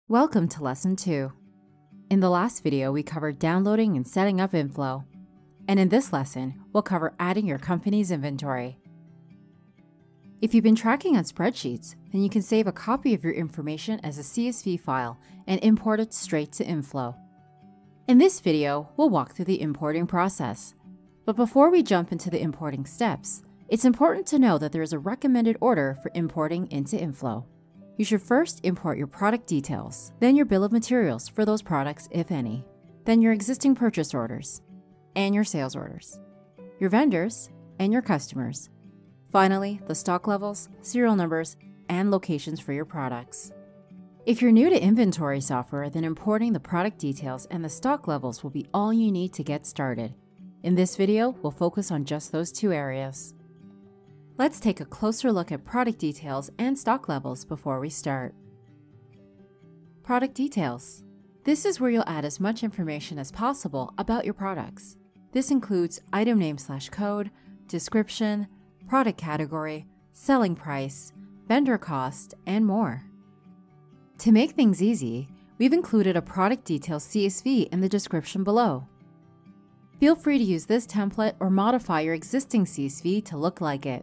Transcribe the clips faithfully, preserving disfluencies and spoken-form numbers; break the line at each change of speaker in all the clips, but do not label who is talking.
Welcome to Lesson two. In the last video, we covered downloading and setting up inFlow. And in this lesson, we'll cover adding your company's inventory. If you've been tracking on spreadsheets, then you can save a copy of your information as a C S V file and import it straight to inFlow. In this video, we'll walk through the importing process. But before we jump into the importing steps, it's important to know that there is a recommended order for importing into inFlow. You should first import your product details, then your bill of materials for those products, if any, then your existing purchase orders, and your sales orders, your vendors, and your customers. Finally, the stock levels, serial numbers, and locations for your products. If you're new to inventory software, then importing the product details and the stock levels will be all you need to get started. In this video, we'll focus on just those two areas. Let's take a closer look at product details and stock levels before we start. Product details. This is where you'll add as much information as possible about your products. This includes item name slash code, description, product category, selling price, vendor cost, and more. To make things easy, we've included a product details C S V in the description below. Feel free to use this template or modify your existing C S V to look like it.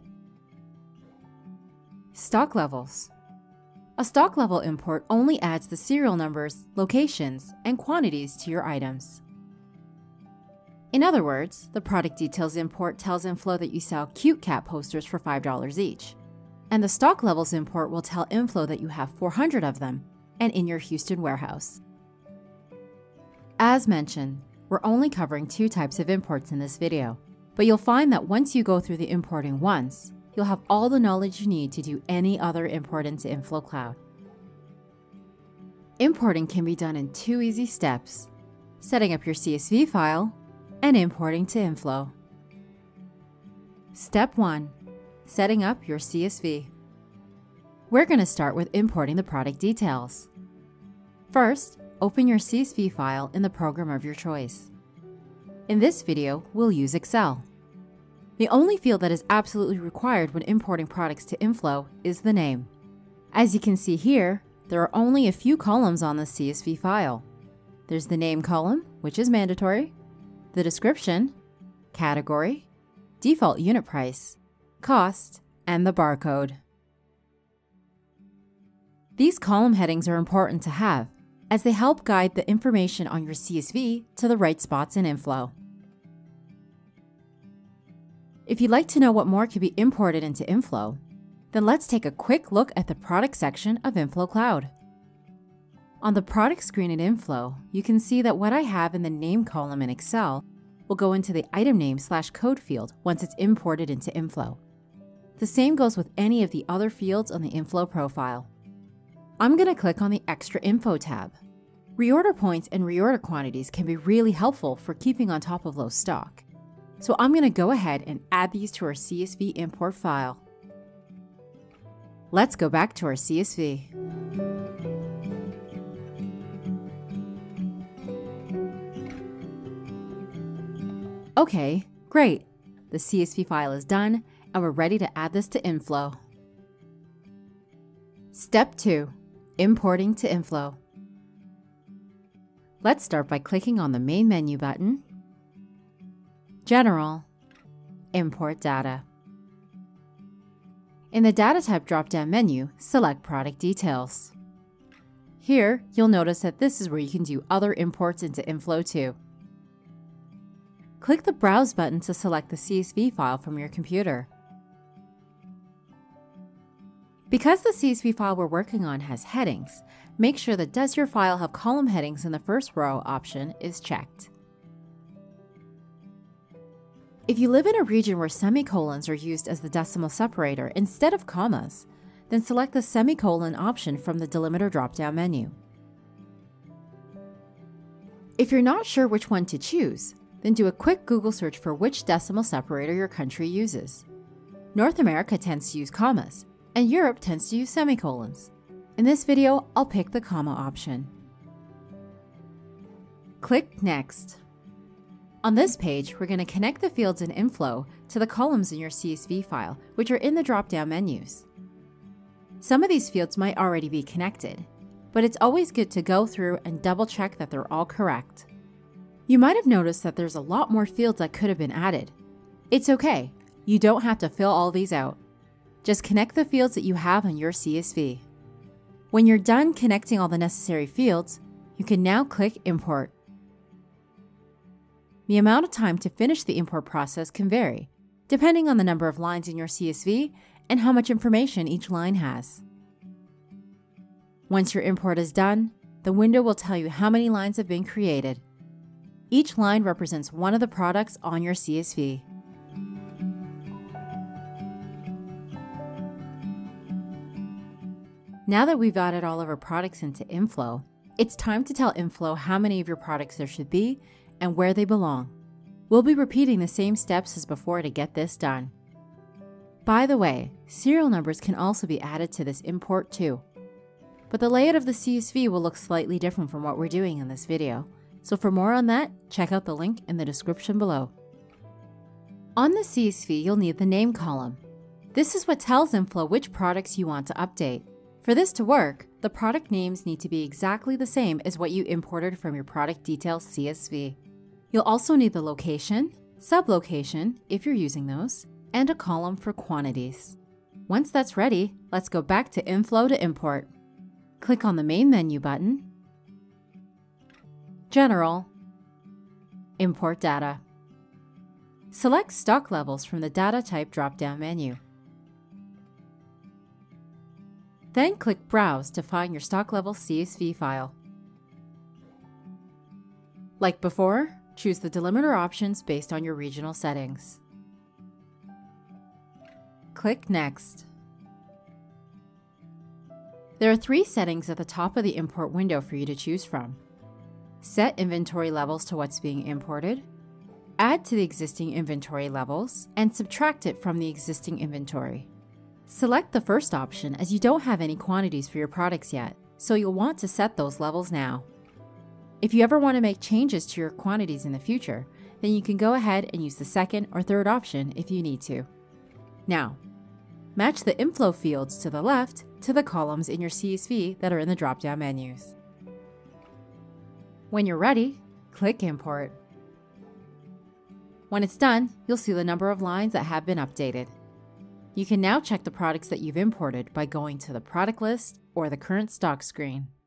Stock levels. A stock level import only adds the serial numbers, locations, and quantities to your items. In other words, the product details import tells inFlow that you sell cute cat posters for five dollars each, and the stock levels import will tell inFlow that you have four hundred of them and in your Houston warehouse. As mentioned, we're only covering two types of imports in this video, but you'll find that once you go through the importing once, you'll have all the knowledge you need to do any other import into inFlow Cloud. Importing can be done in two easy steps: setting up your C S V file and importing to inFlow. Step one. Setting up your C S V. We're going to start with importing the product details. First, open your C S V file in the program of your choice. In this video, we'll use Excel. The only field that is absolutely required when importing products to inFlow is the name. As you can see here, there are only a few columns on the C S V file. There's the name column, which is mandatory, the description, category, default unit price, cost, and the barcode. These column headings are important to have, as they help guide the information on your C S V to the right spots in inFlow. If you'd like to know what more can be imported into inFlow, then let's take a quick look at the product section of inFlow Cloud. On the product screen in inFlow, you can see that what I have in the name column in Excel will go into the item name slash code field once it's imported into inFlow. The same goes with any of the other fields on the inFlow profile. I'm going to click on the Extra Info tab. Reorder points and reorder quantities can be really helpful for keeping on top of low stock. So I'm going to go ahead and add these to our C S V import file. Let's go back to our C S V. Okay, great. The C S V file is done, and we're ready to add this to inFlow. Step two. Importing to inFlow. Let's start by clicking on the main menu button, General, Import Data. In the Data type drop-down menu, select Product Details. Here, you'll notice that this is where you can do other imports into inFlow too. Click the Browse button to select the C S V file from your computer. Because the C S V file we're working on has headings, make sure that Does your file have column headings in the first row option is checked. If you live in a region where semicolons are used as the decimal separator instead of commas, then select the semicolon option from the delimiter drop-down menu. If you're not sure which one to choose, then do a quick Google search for which decimal separator your country uses. North America tends to use commas, and Europe tends to use semicolons. In this video, I'll pick the comma option. Click Next. On this page, we're going to connect the fields in inFlow to the columns in your C S V file, which are in the drop-down menus. Some of these fields might already be connected, but it's always good to go through and double check that they're all correct. You might have noticed that there's a lot more fields that could have been added. It's okay, you don't have to fill all these out. Just connect the fields that you have on your C S V. When you're done connecting all the necessary fields, you can now click Import. The amount of time to finish the import process can vary, depending on the number of lines in your C S V and how much information each line has. Once your import is done, the window will tell you how many lines have been created. Each line represents one of the products on your C S V. Now that we've added all of our products into inFlow, it's time to tell inFlow how many of your products there should be and where they belong. We'll be repeating the same steps as before to get this done. By the way, serial numbers can also be added to this import too. But the layout of the C S V will look slightly different from what we're doing in this video. So for more on that, check out the link in the description below. On the C S V, you'll need the name column. This is what tells inFlow which products you want to update. For this to work, the product names need to be exactly the same as what you imported from your product details C S V. You'll also need the location, sublocation if you're using those, and a column for quantities. Once that's ready, let's go back to inFlow to import. Click on the main menu button, General, Import Data. Select Stock Levels from the Data Type drop-down menu. Then click Browse to find your stock level C S V file. Like before, choose the delimiter options based on your regional settings. Click Next. There are three settings at the top of the import window for you to choose from. Set inventory levels to what's being imported, add to the existing inventory levels, and subtract it from the existing inventory. Select the first option as you don't have any quantities for your products yet, so you'll want to set those levels now. If you ever want to make changes to your quantities in the future, then you can go ahead and use the second or third option if you need to. Now, match the inFlow fields to the left to the columns in your C S V that are in the drop-down menus. When you're ready, click Import. When it's done, you'll see the number of lines that have been updated. You can now check the products that you've imported by going to the product list or the current stock screen.